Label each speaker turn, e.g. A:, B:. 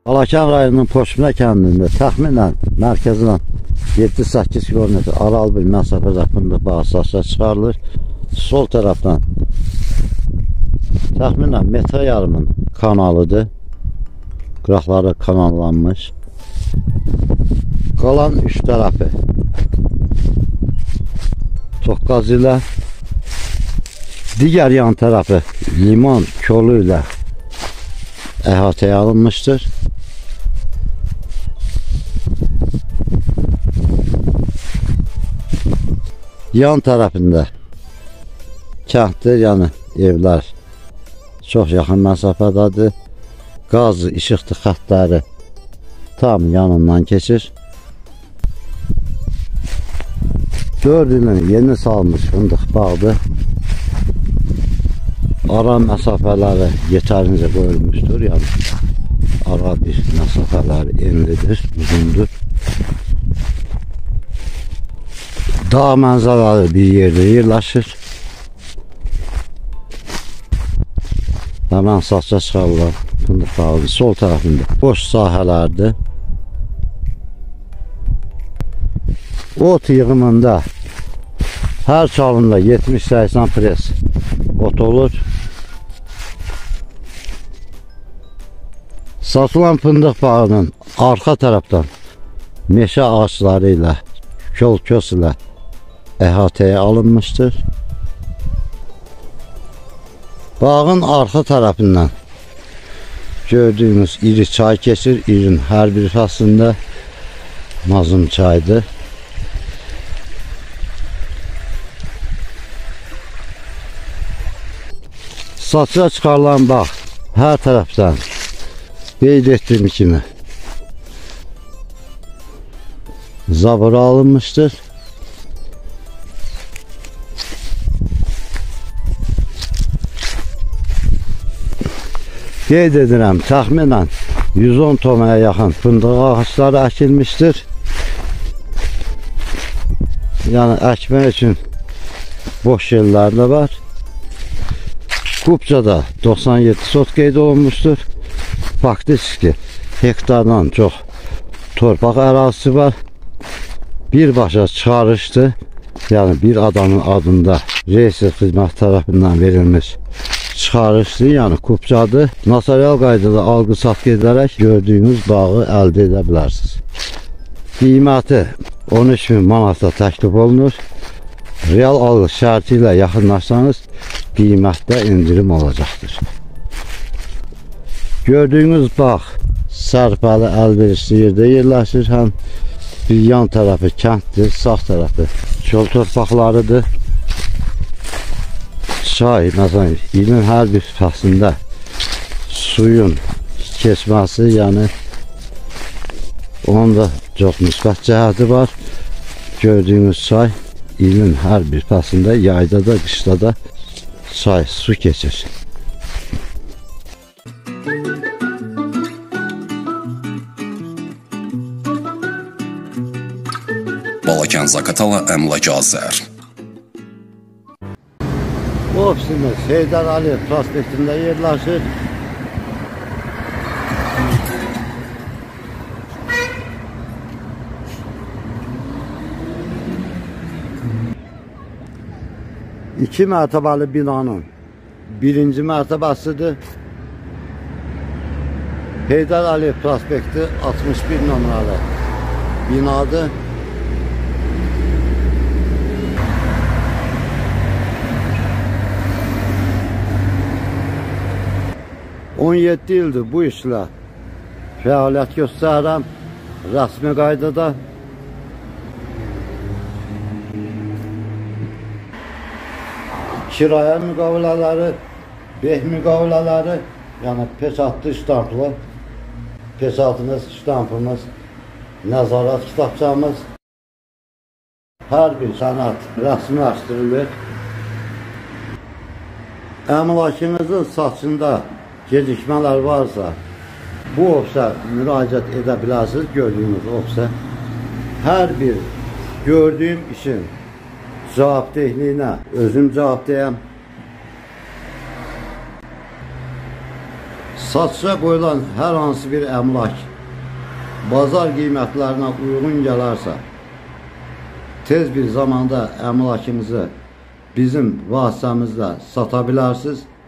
A: Balakən rayonunun Poçmina kəndində təxminən mərkəzindən 7-8 km aral bir məsafədə fındıq bağı satışa çıxarılır. Sol tərəfdən təxminən metre yarımın kanalıdır. Qıraqları kanallanmış. Qalan üç tərəfi Toqqaz ilə, digər yan tərəfi limon kolu ilə əhatəyə alınmışdır. Yan tərəfində kənddir, yəni evlər çox yaxın məsafədədir. Qaz, işıqlı xəttləri tam yanından keçir. 4 ilin yeni salmış fındıq bağdır. Ara məsafələri yetərincə qoyulmuşdur. Yəni ara bir məsafələri enlidir, uzundur. Dağ mənzərələri bir yerdə yerləşir. Həmən satışa çıxarılan fındıq bağının sol tərəfində boş sahələrdir. Ot yığımında hər çalında 70-80 pres ot olur. Satılan fındıq bağının arxa tərəfdən meşə ağaçları ilə, kol-kös ilə əhatəyə alınmışdır. Bağın arxa tərəfindən gördüyünüz iri çay keçir. İrin hər bir fəslində mazlum çaydır. Satışa çıxarılan bağ hər tərəfdən qeyd etdiyim kimi zabura alınmışdır. Qeyd edirəm, təxminən 110 tomaya yaxın fındıq ağaçları əkilmişdir. Yəni əkmək üçün boş yerlər də var. Qubcada 97 sot qeyd olunmuşdur. Faktiki hektardan çox torpaq ərazisi var. Birbaşa çıxarışdır. Yəni bir adamın adında reyser xidmət tərəfindən verilmiş çıxarışdır, yəni Qubcadır. Notarial qaydada alqı-satqı edərək gördüyünüz bağı əldə edə bilərsiniz. Qiyməti 13.000 manata təklif olunur. Real alğı şərti ilə yaxınlaşsanız qiymətdə indirim olacaqdır. Gördüyünüz bağ sərfəli əlverişli yerdə yerləşir. Həm bir yan tərəfi kənddir, sağ tərəfi çöl torpaqlarıdır. Çay, məsələn, ilin hər bir fəslində suyun keçməsi, yəni onun da çox müsbət cəhəti var. Gördüyünüz çay ilin hər bir fəslində, yayda da, qışda da çay, su keçir.
B: Balakən Zakatala əmlak azər.
A: Ofisimiz Heydər Əliyev prospektində yerləşir. İki mərtəbəli binanın birinci mərtəbəsidir. Heydər Əliyev prospekti 61 nömrəli binadır. On 17 ildir bu işlə fəaliyyət göstərirəm rəsmi qaydada. Kirayə müqavilələri, beh müqavilələri, yəni peçatlı ştamplı, peçatımız, ştampımız, nəzarət kitabçamız, hər bir sənəd rəsmiləşdirilir. Əmlakınızın satışında gecikmələr varsa, bu ofisə müraciət edə bilərsiniz. Gördüyünüz ofisə hər bir gördüyüm işin cavabdehliyinə özüm cavabdeyəm. Satışa qoyulan hər hansı bir əmlak bazar qiymətlərinə uyğun gələrsə, tez bir zamanda əmlakınızı bizim vasitəmizlə sata bilərsiniz.